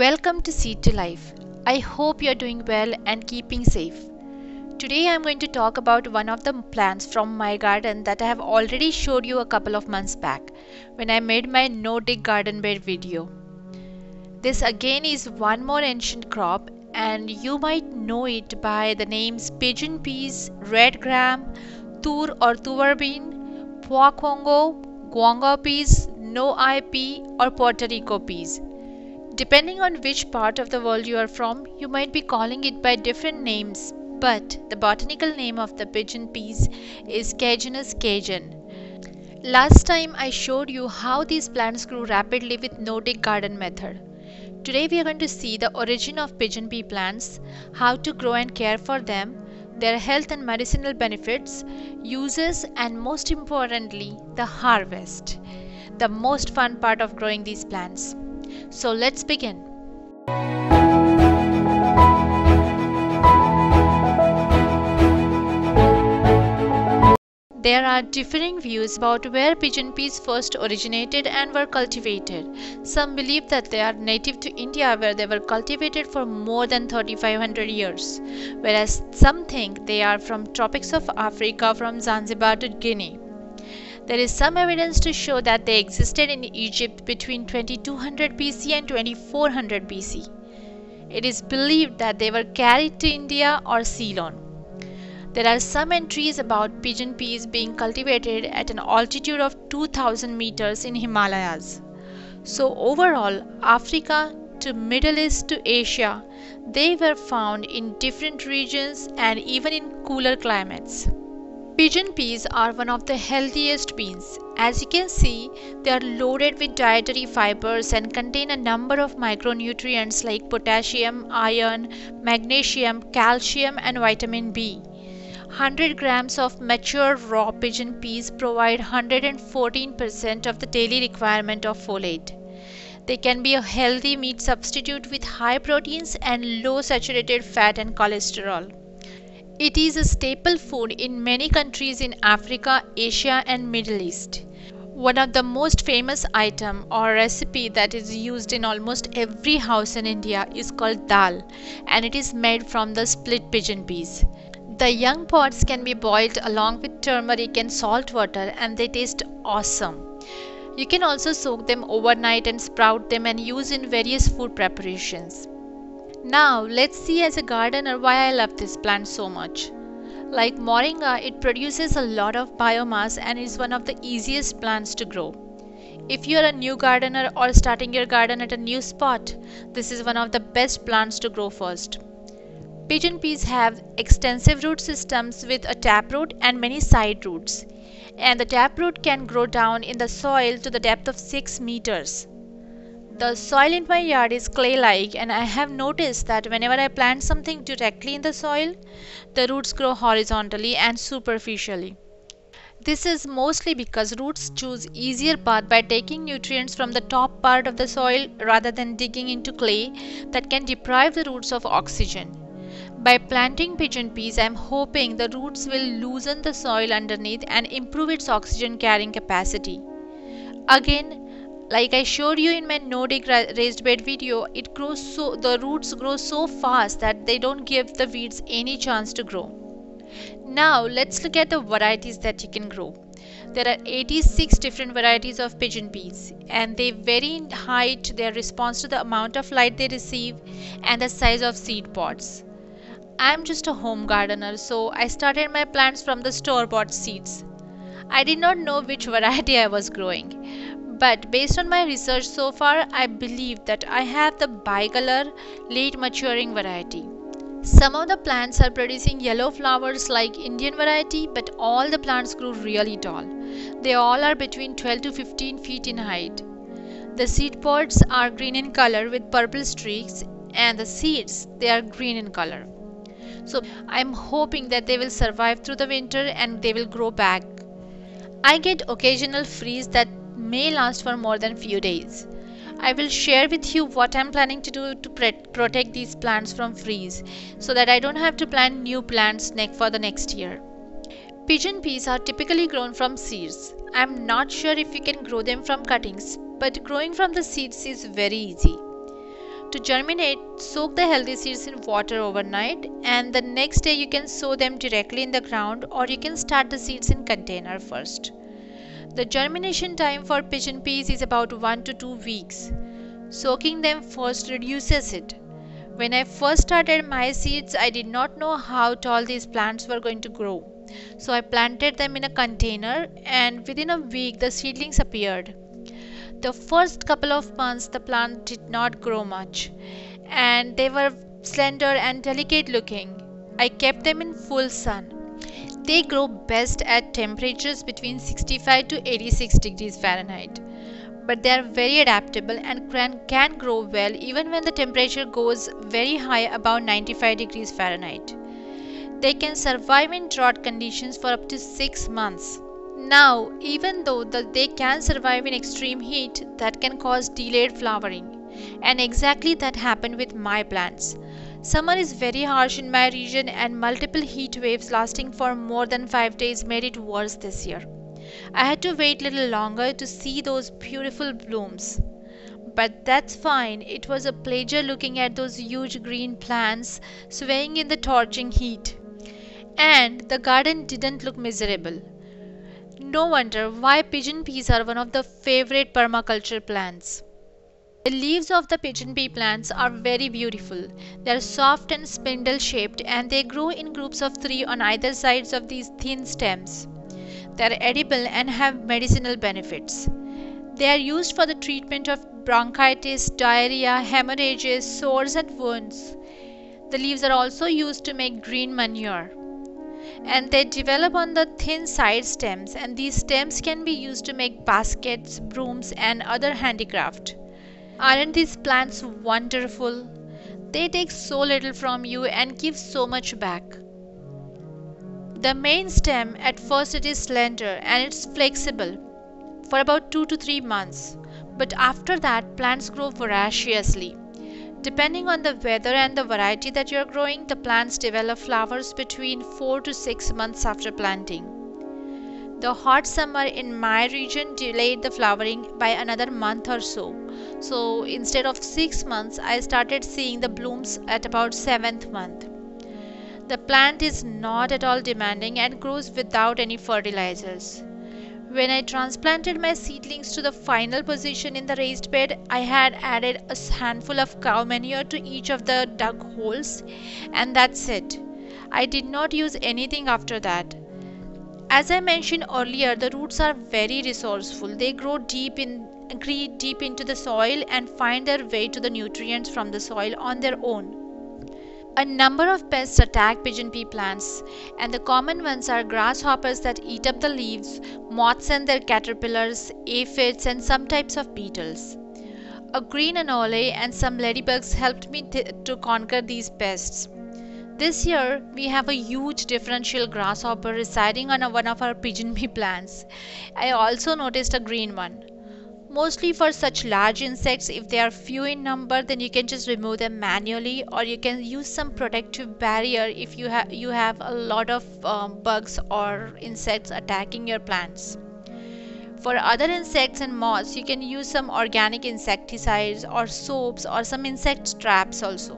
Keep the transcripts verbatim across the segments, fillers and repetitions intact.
Welcome to Seed to Life. I hope you're doing well and keeping safe. Today I'm going to talk about one of the plants from my garden that I have already showed you a couple of months back when I made my no-dig garden bed video. This again is one more ancient crop and you might know it by the names pigeon peas, red gram, tur or tuber bean, puakongo, guanga peas, no-eye pea or Puerto Rico peas. Depending on which part of the world you are from, you might be calling it by different names, but the botanical name of the pigeon peas is Cajanus cajan. Last time I showed you how these plants grew rapidly with no-dig garden method. Today we are going to see the origin of pigeon pea plants, how to grow and care for them, their health and medicinal benefits, uses, and most importantly, the harvest, the most fun part of growing these plants. So let's begin. There are differing views about where pigeon peas first originated and were cultivated. Some believe that they are native to India where they were cultivated for more than thirty-five hundred years, whereas some think they are from tropics of Africa from Zanzibar to Guinea. There is some evidence to show that they existed in Egypt between twenty-two hundred B C and twenty-four hundred B C. It is believed that they were carried to India or Ceylon. There are some entries about pigeon peas being cultivated at an altitude of two thousand meters in Himalayas. So overall, Africa to Middle East to Asia, they were found in different regions and even in cooler climates. Pigeon peas are one of the healthiest beans. As you can see, they are loaded with dietary fibers and contain a number of micronutrients like potassium, iron, magnesium, calcium and vitamin B. one hundred grams of mature raw pigeon peas provide one hundred fourteen percent of the daily requirement of folate. They can be a healthy meat substitute with high proteins and low saturated fat and cholesterol. It is a staple food in many countries in Africa, Asia and Middle East. One of the most famous item or recipe that is used in almost every house in India is called dal, and it is made from the split pigeon peas. The young pods can be boiled along with turmeric and salt water and they taste awesome. You can also soak them overnight and sprout them and use in various food preparations. Now let's see as a gardener why I love this plant so much. Like moringa, it produces a lot of biomass and is one of the easiest plants to grow. If you are a new gardener or starting your garden at a new spot, this is one of the best plants to grow first. Pigeon peas have extensive root systems with a taproot and many side roots, and the taproot can grow down in the soil to the depth of six meters. The soil in my yard is clay-like and I have noticed that whenever I plant something directly in the soil, the roots grow horizontally and superficially. This is mostly because roots choose easier path by taking nutrients from the top part of the soil rather than digging into clay that can deprive the roots of oxygen. By planting pigeon peas, I am hoping the roots will loosen the soil underneath and improve its oxygen carrying capacity. Again, like I showed you in my no-dig raised bed video, it grows so the roots grow so fast that they don't give the weeds any chance to grow. Now let's look at the varieties that you can grow. There are eighty-six different varieties of pigeon peas and they vary in height, their response to the amount of light they receive and the size of seed pods. I am just a home gardener, so I started my plants from the store-bought seeds. I did not know which variety I was growing. But based on my research so far, I believe that I have the bicolor late maturing variety. Some of the plants are producing yellow flowers like Indian variety, but all the plants grew really tall. They all are between twelve to fifteen feet in height. The seed pods are green in color with purple streaks and the seeds, they are green in color. So I am hoping that they will survive through the winter and they will grow back. I get occasional freeze that may last for more than few days. I will share with you what I am planning to do to protect these plants from freeze so that I don't have to plant new plants for the next year. Pigeon peas are typically grown from seeds. I am not sure if you can grow them from cuttings, but growing from the seeds is very easy. To germinate, soak the healthy seeds in water overnight, and the next day you can sow them directly in the ground, or you can start the seeds in container first. The germination time for pigeon peas is about one to two weeks. Soaking them first reduces it. When I first started my seeds, I did not know how tall these plants were going to grow. So I planted them in a container, and within a week the seedlings appeared. The first couple of months the plant did not grow much, and they were slender and delicate looking. I kept them in full sun. They grow best at temperatures between sixty-five to eighty-six degrees Fahrenheit. But they are very adaptable and can, can grow well even when the temperature goes very high, above ninety-five degrees Fahrenheit. They can survive in drought conditions for up to six months. Now, even though the, they can survive in extreme heat, that can cause delayed flowering. And exactly that happened with my plants. Summer is very harsh in my region, and multiple heat waves lasting for more than five days made it worse this year. I had to wait a little longer to see those beautiful blooms. But that's fine. It was a pleasure looking at those huge green plants swaying in the torching heat. And the garden didn't look miserable. No wonder why pigeon peas are one of the favorite permaculture plants. The leaves of the pigeon pea plants are very beautiful. They are soft and spindle shaped, and they grow in groups of three on either sides of these thin stems. They are edible and have medicinal benefits. They are used for the treatment of bronchitis, diarrhea, hemorrhages, sores and wounds. The leaves are also used to make green manure. And they develop on the thin side stems, and these stems can be used to make baskets, brooms and other handicraft. Aren't these plants wonderful? They take so little from you and give so much back. The main stem, at first it is slender and it's flexible for about two to three months, but after that plants grow voraciously. Depending on the weather and the variety that you are growing, the plants develop flowers between four to six months after planting. The hot summer in my region delayed the flowering by another month or so. So instead of six months, I started seeing the blooms at about seventh month. The plant is not at all demanding and grows without any fertilizers. When I transplanted my seedlings to the final position in the raised bed, I had added a handful of cow manure to each of the dug holes, and that's it. I did not use anything after that. As I mentioned earlier, the roots are very resourceful. They grow deep in deep into the soil and find their way to the nutrients from the soil on their own. A number of pests attack pigeon pea plants, and the common ones are grasshoppers that eat up the leaves, moths and their caterpillars, aphids, and some types of beetles. A green anole and some ladybugs helped me th- to conquer these pests. This year, we have a huge differential grasshopper residing on a, one of our pigeon pea plants. I also noticed a green one. Mostly for such large insects, if they are few in number, then you can just remove them manually, or you can use some protective barrier if you have you have a lot of um, bugs or insects attacking your plants. For other insects and moths, you can use some organic insecticides or soaps or some insect traps also.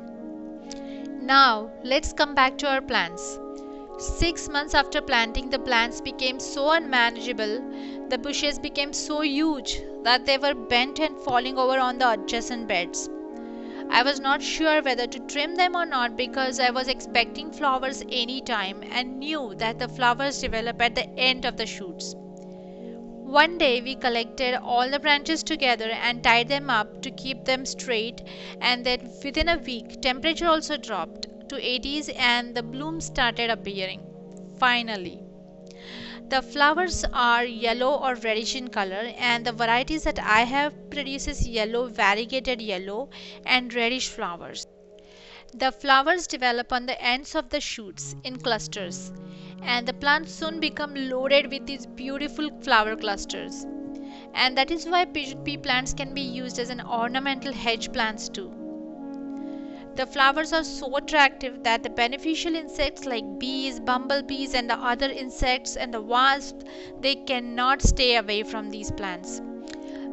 Now let's come back to our plants. Six months after planting, the plants became so unmanageable. The bushes became so huge that they were bent and falling over on the adjacent beds. I was not sure whether to trim them or not because I was expecting flowers any time and knew that the flowers develop at the end of the shoots. One day we collected all the branches together and tied them up to keep them straight, and then within a week temperature also dropped to eighties and the blooms started appearing. Finally. The flowers are yellow or reddish in color, and the varieties that I have produces yellow, variegated yellow and reddish flowers. The flowers develop on the ends of the shoots in clusters, and the plants soon become loaded with these beautiful flower clusters. And that is why pigeon pea plants can be used as an ornamental hedge plants too. The flowers are so attractive that the beneficial insects like bees, bumblebees and the other insects and the wasps, they cannot stay away from these plants.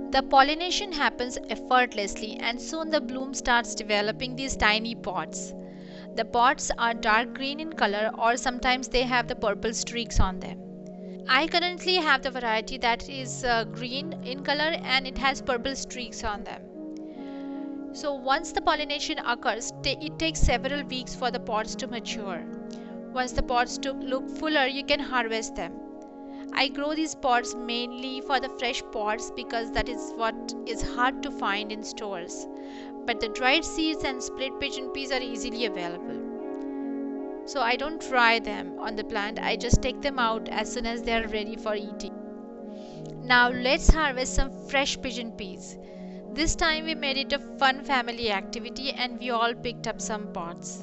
The pollination happens effortlessly and soon the bloom starts developing these tiny pods. The pods are dark green in color or sometimes they have the purple streaks on them. I currently have the variety that is uh, green in color and it has purple streaks on them. So once the pollination occurs, it takes several weeks for the pods to mature. Once the pods look fuller, you can harvest them. I grow these pods mainly for the fresh pods because that is what is hard to find in stores. But the dried seeds and split pigeon peas are easily available. So I don't try them on the plant, I just take them out as soon as they are ready for eating. Now let's harvest some fresh pigeon peas. This time we made it a fun family activity and we all picked up some pods.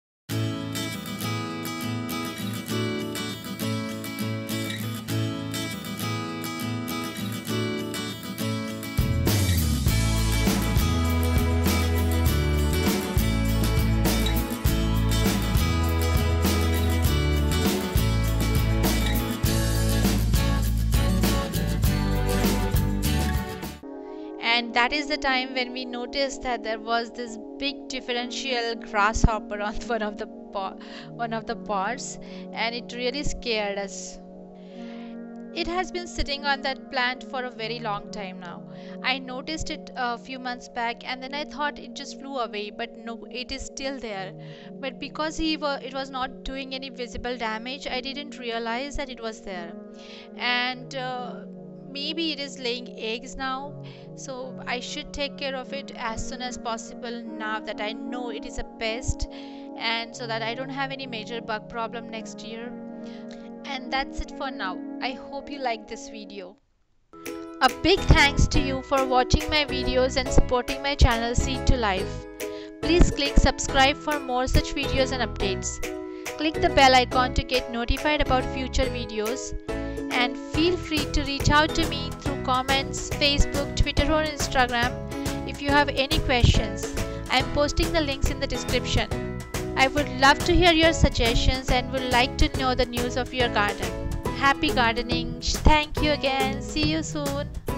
And that is the time when we noticed that there was this big differential grasshopper on one of the one of the pods, and it really scared us. It has been sitting on that plant for a very long time now. I noticed it a few months back and then I thought it just flew away, but no, it is still there. But because he wa it was not doing any visible damage, I didn't realize that it was there. And uh, maybe it is laying eggs now, so I should take care of it as soon as possible now that I know it is a pest, and so that I don't have any major bug problem next year. And that's it for now. I hope you like this video. A big thanks to you for watching my videos and supporting my channel Seed to Life. Please click subscribe for more such videos and updates. Click the bell icon to get notified about future videos. And feel free to reach out to me through comments, Facebook, Twitter or Instagram if you have any questions. I am posting the links in the description. I would love to hear your suggestions and would like to know the news of your garden. Happy gardening. Thank you again. See you soon.